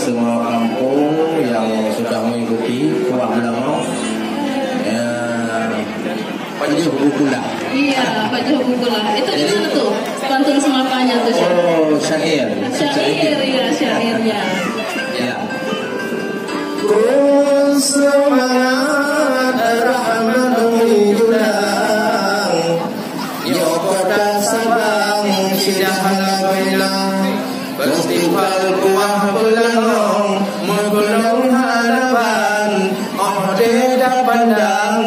semua kampung yang sudah mengikuti Kuah Belangong. Pajuh Bukula. Iya, Pajuh Bukula. Itu gimana tuh? Pantun semapanya tuh. Oh, syair. Syair, ya, syairnya. Ya. Kun semangat rahmat hidulang, yo kota Sabang sidah halabilang, festival Kuah Belangong menggulung harapan, oh tidak pandang.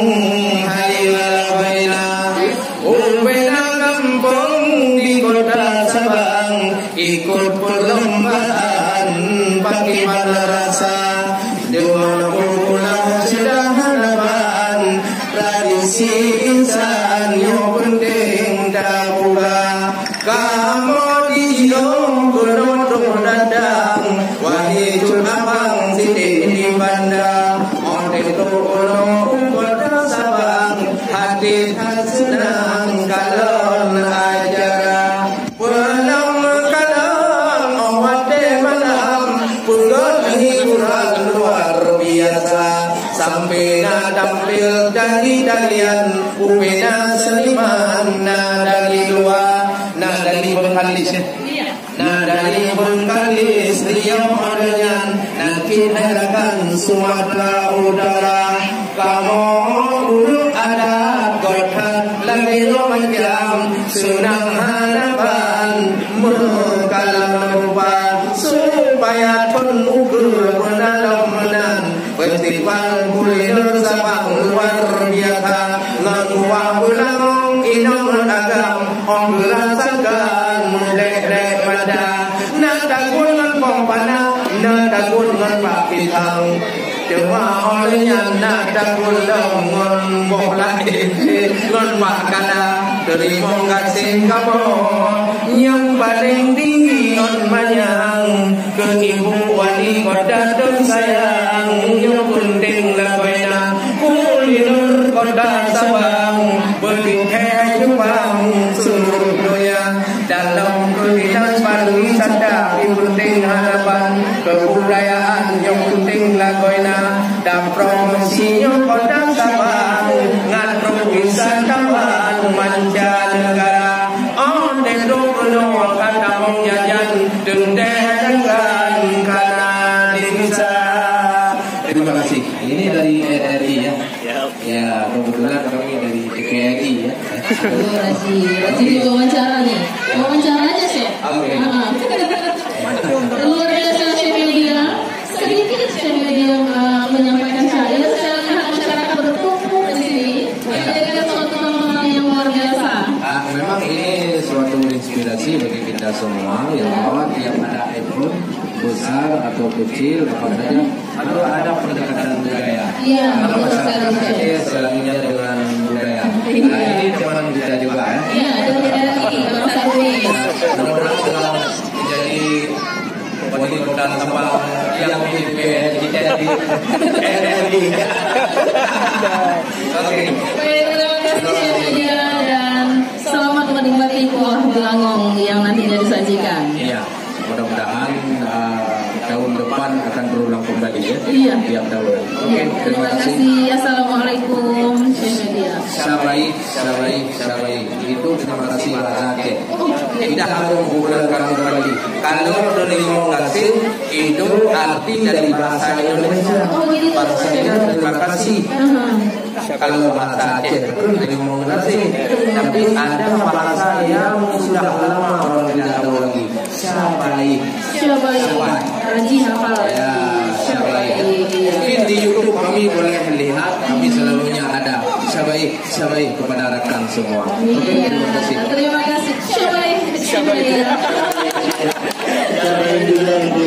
Ikut perlombaan bagaimana rasa dengan pulang sudah harapan tradisi insan yang penting dah pula kamu di dong gunung dadang wahai abang sidik di bandang onde tu ulung kota Sabang hati senang kalau ajar sampai tampil dari dalian upena seniman dari luar dari Bengkalis dari Bengkalis Riau adanya nanti herakan Sumatera Utara kamu dulu ada gotan lagi macam senang harapan mengkalang lupa supaya pun ukur mendalam festival kuliner Sabang luar biasa Kuah Belangong inong agam om rasakan lek pada nak takut ngan pompana nak takut ngan pakitang cuma olehnya nak takut ngan boleh ngan makana terima kasih kamu yang paling tinggi on manyang ke ibu wali kota dan sayang yang penting labena kuliner kota Sabang berpikir Jepang seluruh dunia dalam kehidupan pariwisata yang penting harapan kebudayaan yang penting lagoina dan promosi kota Sabang ngan wisatawan mancanegara on dendro penuh kata menyajan dengan karena desa. Terima kasih. Ini dari RRI ya. Ya, kebetulan kami dari TKRI ya. Terima kasih. Jadi wawancara nih. Wawancara aja sih. Oke. Luar biasa Chef Media. Sedikit Chef Media menyampaikan syair. Saya lihat masyarakat berkumpul di sini. Jadi ada suatu teman-teman yang luar biasa. Memang ini suatu inspirasi bagi kita semua yang bahwa tiap ada event besar atau kecil apa saja harus ada pendekatan budaya. Iya, karena masyarakat kita selalunya dengan budaya. Nah, ini teman kita juga ya. Iya, ada lagi Mas Arwi. Mudah-mudahan kalau menjadi wali kota Sabang yang kita di RRI. Oke. Baik, terima kasih Chef Media dan selamat menikmati Kuah Belangong yang nantinya disajikan. Iya. Mudah-mudahan tahun depan akan berulang kembali ya. Iya. Tiap tahun. Oke, terima kasih. Assalamualaikum Chef Media. Sabai. Itu terima kasih bahasa Aceh. Tidak harus menggunakan kembali. Kalau terima kasih itu arti dari bahasa Indonesia. Bahasanya terima kasih. Kalau bahasa Aceh terima kasih. Tapi ada bahasa yang sudah lama orang tidak tahu lagi. Syabai. Haji hafal. Ya, Syabai. Mungkin di YouTube kami boleh lihat, kami selalunya ada Syabai kepada rekan semua. Oke, terima kasih. Terima kasih. Syabai.